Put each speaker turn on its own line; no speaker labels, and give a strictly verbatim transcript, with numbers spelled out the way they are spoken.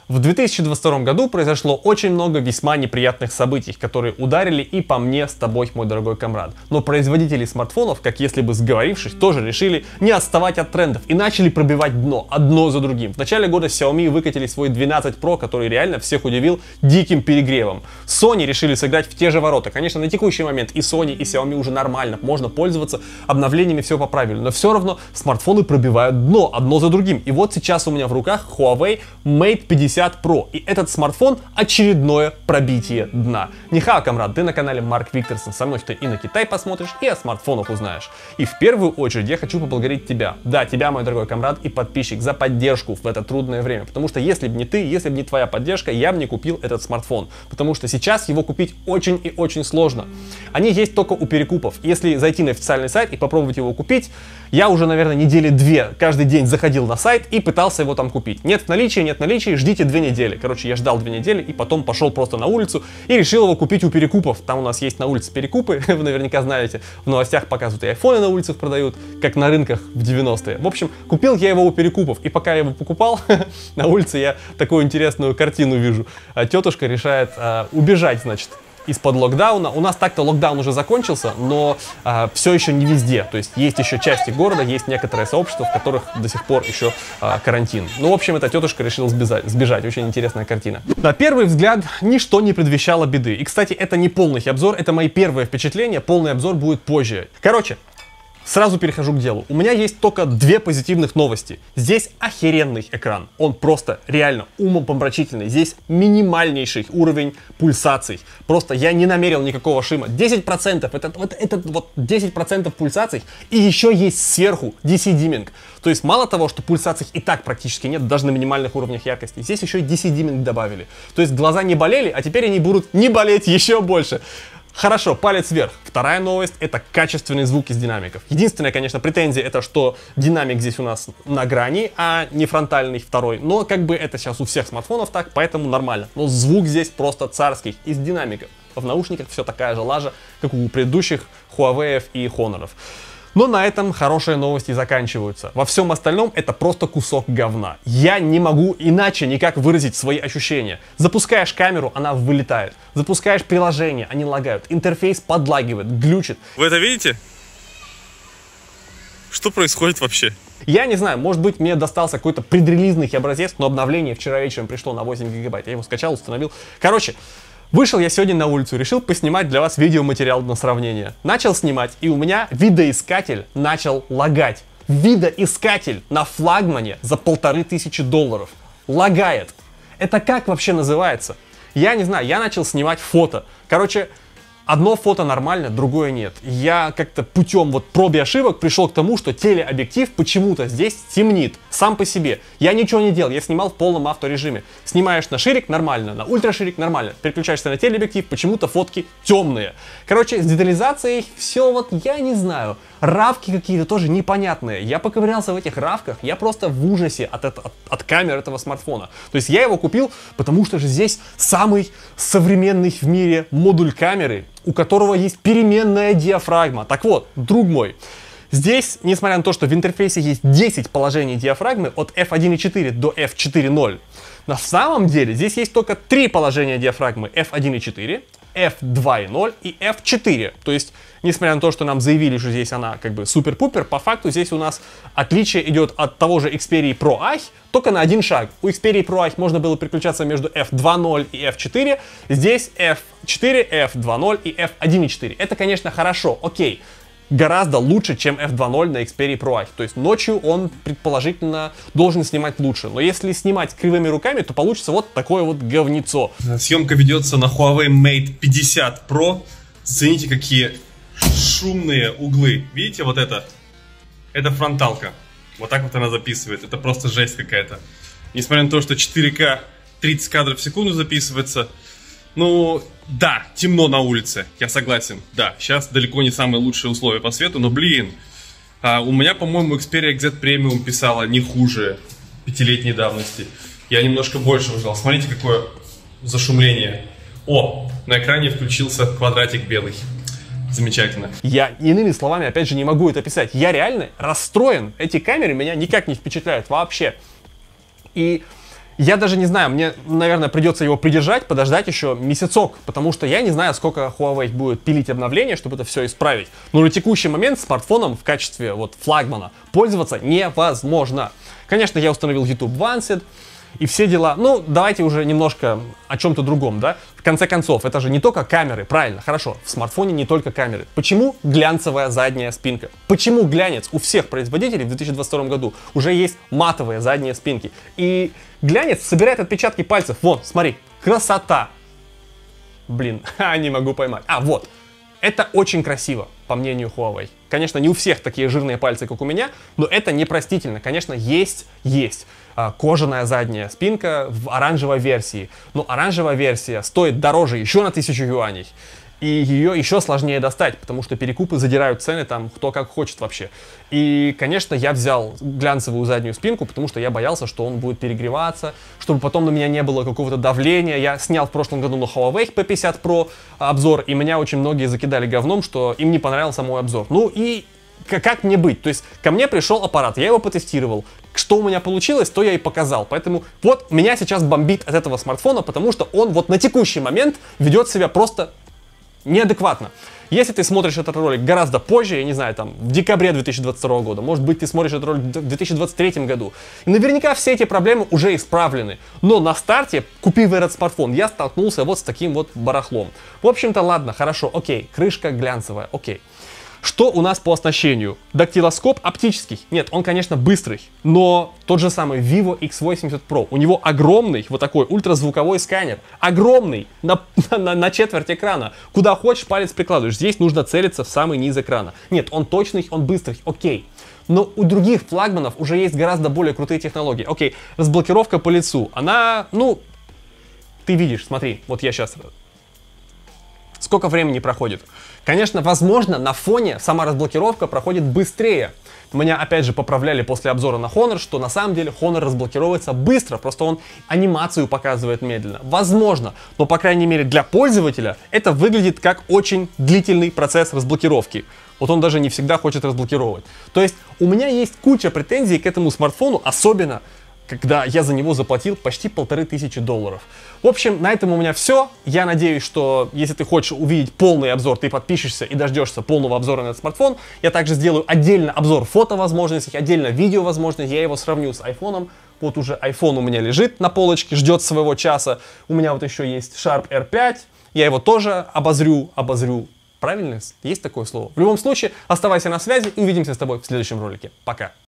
В две тысячи двадцать втором году произошло очень много весьма неприятных событий, которые ударили и по мне с тобой, мой дорогой комрад. Но производители смартфонов, как если бы сговорившись, тоже решили не отставать от трендов и начали пробивать дно, одно за другим. В начале года Xiaomi выкатили свой двенадцать про, который реально всех удивил диким перегревом. Sony решили сыграть в те же ворота. Конечно, на текущий момент и Sony, и Xiaomi уже нормально, можно пользоваться, обновлениями все поправили, но все равно смартфоны пробивают дно, одно за другим. И вот сейчас у меня в руках Huawei Mate пятьдесят про, и этот смартфон очередное пробитие дна. Нихао, комрад, ты на канале Марк Викторсон, со мной ты и на Китай посмотришь, и о смартфонах узнаешь. И в первую очередь я хочу поблагодарить тебя, да, тебя, мой дорогой комрад и подписчик, за поддержку в это трудное время, потому что если бы не ты, если бы не твоя поддержка, я бы не купил этот смартфон, потому что сейчас его купить очень и очень сложно. Они есть только у перекупов. Если зайти на официальный сайт и попробовать его купить, я уже, наверное, недели две каждый день заходил на сайт и пытался его там купить. Нет в наличии, нет в наличии, ждите две недели. Короче, я ждал две недели и потом пошел просто на улицу и решил его купить у перекупов. Там у нас есть на улице перекупы, вы наверняка знаете, в новостях показывают и айфоны на улицах продают, как на рынках в девяностые. В общем, купил я его у перекупов, и пока я его покупал, на улице я такую интересную картину вижу. Тетушка решает а, убежать, значит, из-под локдауна. У нас так-то локдаун уже закончился, но а, все еще не везде. То есть есть еще части города, есть некоторые сообщества, в которых до сих пор еще а, карантин. Ну, в общем, эта тетушка решила сбежать, сбежать. Очень интересная картина. На первый взгляд, ничто не предвещало беды. И, кстати, это не полный обзор, это мои первые впечатления. Полный обзор будет позже. Короче, сразу перехожу к делу. У меня есть только две позитивных новости. Здесь охеренный экран. Он просто реально умопомрачительный. Здесь минимальнейший уровень пульсаций. Просто я не намерил никакого шима. десять процентов. Это, вот, это вот десять процентов пульсаций. И еще есть сверху ди си-димминг. То есть мало того, что пульсаций и так практически нет, даже на минимальных уровнях яркости. Здесь еще и ди си-димминг добавили. То есть глаза не болели, а теперь они будут не болеть еще больше. Хорошо, палец вверх. Вторая новость — это качественный звук из динамиков. Единственная, конечно, претензия — это что динамик здесь у нас на грани, а не фронтальный второй. Но как бы это сейчас у всех смартфонов так, поэтому нормально. Но звук здесь просто царский, из динамиков. В наушниках все такая же лажа, как у предыдущих Huawei и Honor. Но на этом хорошие новости заканчиваются. Во всем остальном это просто кусок говна. Я не могу иначе никак выразить свои ощущения. Запускаешь камеру, она вылетает. Запускаешь приложение, они лагают. Интерфейс подлагивает, глючит.
Вы это видите? Что происходит вообще?
Я не знаю, может быть, мне достался какой-то предрелизный образец, но обновление вчера вечером пришло на восемь гигабайт. Я его скачал, установил. Короче, вышел я сегодня на улицу, решил поснимать для вас видеоматериал на сравнение. Начал снимать, и у меня видоискатель начал лагать. Видоискатель на флагмане за полторы тысячи долларов. Лагает. Это как вообще называется? Я не знаю, я начал снимать фото. Короче, одно фото нормально, другое нет. Я как-то путем вот проб и ошибок пришел к тому, что телеобъектив почему-то здесь темнит сам по себе. Я ничего не делал, я снимал в полном авторежиме. Снимаешь на ширик — нормально, на ультраширик — нормально. Переключаешься на телеобъектив — почему-то фотки темные. Короче, с детализацией все вот я не знаю. Равки какие-то тоже непонятные. Я поковырялся в этих равках, я просто в ужасе от, это, от, от камер этого смартфона. То есть я его купил, потому что же здесь самый современный в мире модуль камеры, у которого есть переменная диафрагма. Так вот, друг мой, здесь, несмотря на то, что в интерфейсе есть десять положений диафрагмы от эф один и четыре до эф четыре ноль, на самом деле здесь есть только три положения диафрагмы: эф один и четыре, эф два и ноль и эф четыре. То есть, несмотря на то, что нам заявили, что здесь она как бы супер-пупер, по факту здесь у нас отличие идет от того же Xperia Pro A только на один шаг. У Xperia Pro A можно было переключаться между эф два ноль и эф четыре, здесь эф четыре, эф два ноль и эф один и четыре. Это, конечно, хорошо, окей. Гораздо лучше, чем эф два ноль на Xperia Pro A. То есть ночью он, предположительно, должен снимать лучше. Но если снимать кривыми руками, то получится вот такое вот говнецо.
Съемка ведется на Huawei Mate пятьдесят про. Зацените, какие шумные углы. Видите вот это? Это фронталка. Вот так вот она записывает. Это просто жесть какая-то. Несмотря на то, что четыре ка тридцать кадров в секунду записывается. Ну, да, темно на улице, я согласен. Да, сейчас далеко не самые лучшие условия по свету, но, блин, а, у меня, по-моему, Xperia икс зет Premium писала не хуже пятилетней давности. Я немножко больше ждал. Смотрите, какое зашумление. О, на экране включился квадратик белый. Замечательно.
Я иными словами, опять же, не могу это описать. Я реально расстроен. Эти камеры меня никак не впечатляют вообще. И Я даже не знаю, мне, наверное, придется его придержать, подождать еще месяцок, потому что я не знаю, сколько Huawei будет пилить обновления, чтобы это все исправить. Но на текущий момент смартфоном в качестве вот флагмана пользоваться невозможно. Конечно, я установил YouTube Vanced и все дела. Ну, давайте уже немножко о чем-то другом, да? В конце концов, это же не только камеры, правильно, хорошо, в смартфоне не только камеры. Почему глянцевая задняя спинка? Почему глянец у всех производителей в две тысячи двадцать втором году уже есть матовые задние спинки? И глянец собирает отпечатки пальцев. Вон, смотри, красота. Блин, не могу поймать. А, вот. Это очень красиво, по мнению Huawei. Конечно, не у всех такие жирные пальцы, как у меня, но это непростительно. Конечно, есть, есть а, кожаная задняя спинка в оранжевой версии. Но оранжевая версия стоит дороже еще на тысячу юаней. И ее еще сложнее достать, потому что перекупы задирают цены там кто как хочет вообще. И, конечно, я взял глянцевую заднюю спинку, потому что я боялся, что он будет перегреваться, чтобы потом на меня не было какого-то давления. Я снял в прошлом году на Huawei пи пятьдесят про обзор, и меня очень многие закидали говном, что им не понравился мой обзор. Ну и как мне быть? То есть ко мне пришел аппарат, я его потестировал. Что у меня получилось, то я и показал. Поэтому вот меня сейчас бомбит от этого смартфона, потому что он вот на текущий момент ведет себя просто неадекватно. Если ты смотришь этот ролик гораздо позже, я не знаю, там, в декабре две тысячи двадцать второго года, может быть, ты смотришь этот ролик в две тысячи двадцать третьем году, и наверняка все эти проблемы уже исправлены. Но на старте, купив этот смартфон, я столкнулся вот с таким вот барахлом. В общем-то, ладно, хорошо, окей, крышка глянцевая, окей. Что у нас по оснащению? Дактилоскоп оптический. Нет, он, конечно, быстрый, но тот же самый Vivo икс восемьдесят про. У него огромный вот такой ультразвуковой сканер. Огромный, на, на, на четверть экрана. Куда хочешь, палец прикладываешь. Здесь нужно целиться в самый низ экрана. Нет, он точный, он быстрый, окей. Но у других флагманов уже есть гораздо более крутые технологии. Окей, разблокировка по лицу. Она, ну, ты видишь, смотри, вот я сейчас... Сколько времени проходит? Конечно, возможно, на фоне сама разблокировка проходит быстрее. Меня, опять же, поправляли после обзора на Honor, что на самом деле Honor разблокируется быстро, просто он анимацию показывает медленно. Возможно, но, по крайней мере, для пользователя это выглядит как очень длительный процесс разблокировки. Вот он даже не всегда хочет разблокировать. То есть у меня есть куча претензий к этому смартфону, особенно когда я за него заплатил почти полторы тысячи долларов. В общем, на этом у меня все. Я надеюсь, что если ты хочешь увидеть полный обзор, ты подпишешься и дождешься полного обзора на этот смартфон. Я также сделаю отдельно обзор фото-возможностей, отдельно видео-возможностей. Я его сравню с айфоном. Вот уже iPhone у меня лежит на полочке, ждет своего часа. У меня вот еще есть Sharp эр пять. Я его тоже обозрю, обозрю. Правильно? Есть такое слово? В любом случае, оставайся на связи и увидимся с тобой в следующем ролике. Пока!